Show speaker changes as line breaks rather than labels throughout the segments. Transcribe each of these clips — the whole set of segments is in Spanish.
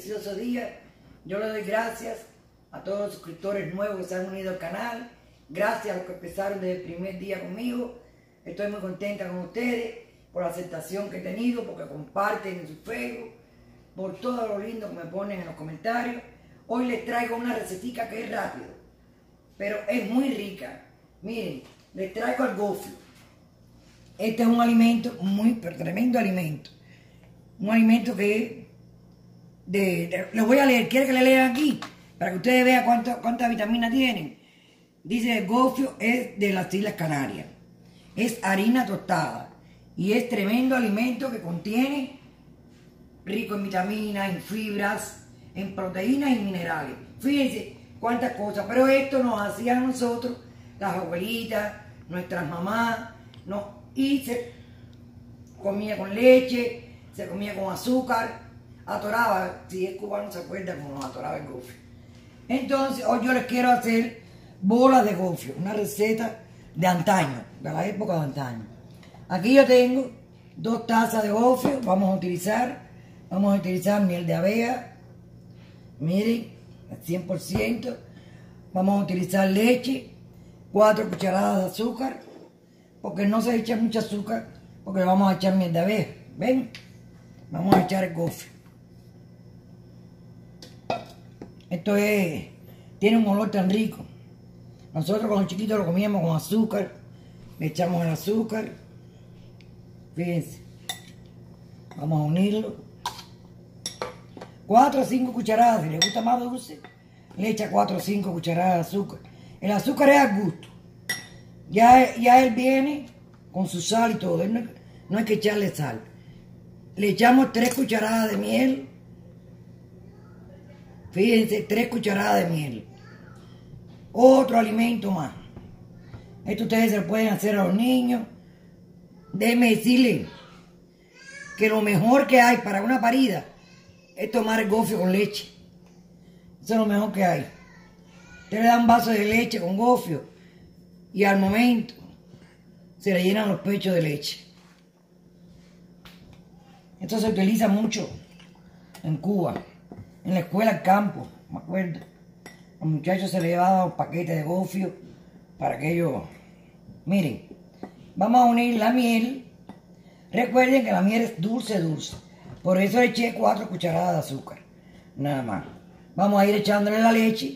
precioso día. Yo le doy gracias a todos los suscriptores nuevos que se han unido al canal. Gracias a los que empezaron desde el primer día conmigo. Estoy muy contenta con ustedes por la aceptación que he tenido, porque comparten en su Facebook, por todo lo lindo que me ponen en los comentarios. Hoy les traigo una recetica que es rápido, pero es muy rica. Miren, les traigo el gofio. Este es un alimento pero tremendo alimento. Un alimento que lo voy a leer. ¿Quiere que le lean aquí? Para que ustedes vean cuántas vitaminas tienen. Dice, el gofio es de las Islas Canarias. Es harina tostada. Y es tremendo alimento que contiene rico en vitaminas, en fibras, en proteínas y minerales. Fíjense cuántas cosas. Pero esto nos hacían nosotros, las abuelitas, nuestras mamás, y se comía con leche, se comía con azúcar, atoraba, si es cubano se acuerda cómo nos atoraba el gofio. Entonces hoy yo les quiero hacer bolas de gofio, una receta de antaño, de la época de antaño. Aquí yo tengo 2 tazas de gofio, vamos a utilizar miel de abeja, miren, al 100%, vamos a utilizar leche, 4 cucharadas de azúcar, porque no se echa mucho azúcar, porque le vamos a echar miel de abeja, ¿ven? Vamos a echar el gofio. Esto tiene un olor tan rico. Nosotros con los chiquitos lo comíamos con azúcar, le echamos el azúcar, fíjense, vamos a unirlo. 4 o 5 cucharadas, si le gusta más dulce, le echa 4 o 5 cucharadas de azúcar. El azúcar es al gusto. Ya él viene con su sal y todo, no hay que echarle sal. Le echamos 3 cucharadas de miel. Fíjense, 3 cucharadas de miel. Otro alimento más. Esto ustedes se lo pueden hacer a los niños. Déjenme decirles que lo mejor que hay para una parida es tomar el gofio con leche. Eso es lo mejor que hay. Usted le da un vaso de leche con gofio y al momento se le llenan los pechos de leche. Esto se utiliza mucho en Cuba, en la escuela al campo, me acuerdo. Los muchachos se les llevaban un paquete de gofio para que ellos... Miren, vamos a unir la miel. Recuerden que la miel es dulce. Por eso le eché 4 cucharadas de azúcar, nada más. Vamos a ir echándole la leche.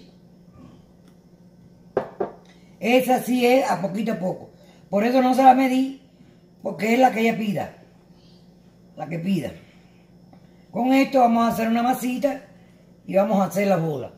Esa sí es a poquito a poco. Por eso no se la medí, porque es la que ella pida. La que pida. Con esto vamos a hacer una masita y vamos a hacer la bola.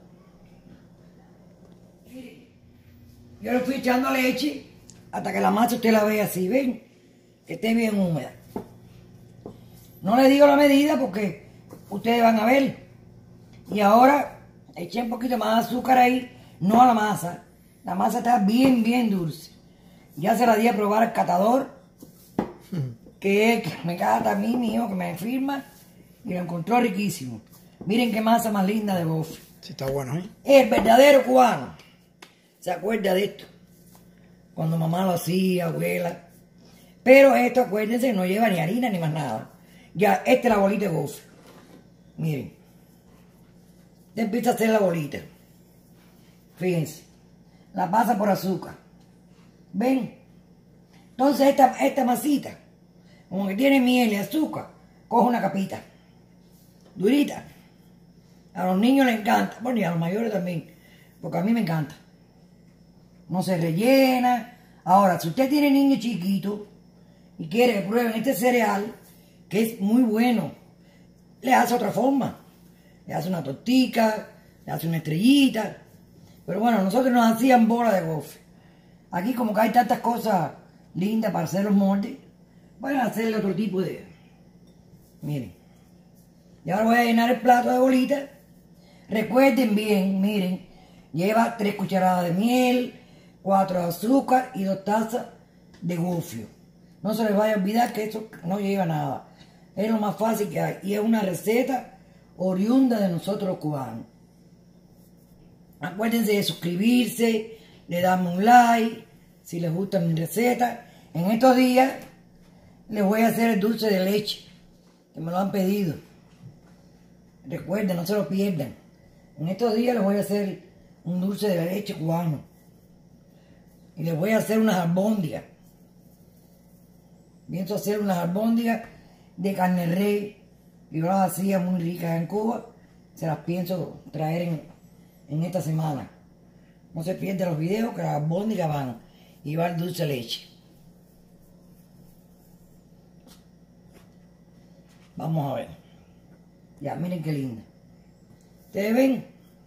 Yo le fui echando leche hasta que la masa usted la vea así, ¿ven? Que esté bien húmeda. No le digo la medida porque ustedes van a ver. Y ahora eché un poquito más de azúcar ahí, no a la masa. La masa está bien dulce. Ya se la di a probar al catador, que me cata a mí, mi hijo, que me firma, y lo encontró riquísimo. Miren qué masa más linda de gofio.
Sí, está bueno, ¿eh?
El verdadero cubano se acuerda de esto. Cuando mamá lo hacía, abuela. Pero esto, acuérdense, no lleva ni harina ni más nada. Ya, esta es la bolita de gofio. Miren. Usted empieza a hacer la bolita. Fíjense. La pasa por azúcar. ¿Ven? Entonces esta masita, como que tiene miel y azúcar, coge una capita. Durita. A los niños les encanta. Bueno, y a los mayores también. Porque a mí me encanta. No se rellena. Ahora, si usted tiene niños chiquitos y quiere que prueben este cereal, que es muy bueno, le hace otra forma. Le hace una tortica, le hace una estrellita. Pero bueno, nosotros nos hacían bolas de gofio. Aquí como que hay tantas cosas lindas para hacer los moldes, van a hacerle otro tipo de... Miren. Y ahora voy a llenar el plato de bolitas. Recuerden bien, miren, lleva 3 cucharadas de miel, 4 de azúcar y 2 tazas de gofio. No se les vaya a olvidar que esto no lleva nada. Es lo más fácil que hay. Y es una receta oriunda de nosotros los cubanos. Acuérdense de suscribirse, de darme un like, si les gusta mi receta. En estos días les voy a hacer el dulce de leche, que me lo han pedido. Recuerden, no se lo pierdan. En estos días les voy a hacer un dulce de leche cubano. Y les voy a hacer unas albóndigas. Pienso hacer unas albóndigas de carne de res. Yo las hacía muy ricas en Cuba. Se las pienso traer en esta semana. No se pierdan los videos que las albóndigas van a llevar dulce de leche. Vamos a ver. Ya, miren qué linda. ¿Ustedes ven?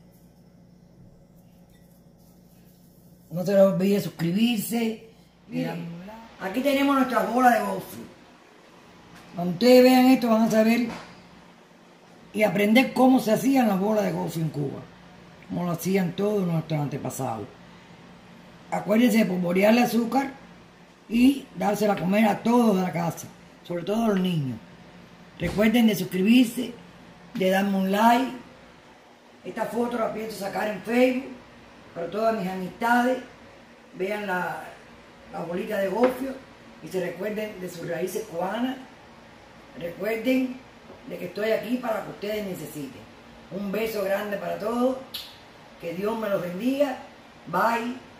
No se les olvide suscribirse. Miren, aquí tenemos nuestra bola de gofio. Cuando ustedes vean esto van a saber y aprender cómo se hacían las bolas de gofio en Cuba. Como lo hacían todos nuestros antepasados. Acuérdense de polvorearle azúcar y dársela a comer a todos de la casa, sobre todo a los niños. Recuerden de suscribirse, de darme un like. Esta foto la pienso sacar en Facebook para todas mis amistades. Vean la bolita de gofio y se recuerden de sus raíces cubanas. Recuerden de que estoy aquí para lo que ustedes necesiten. Un beso grande para todos. Que Dios me los bendiga. Bye.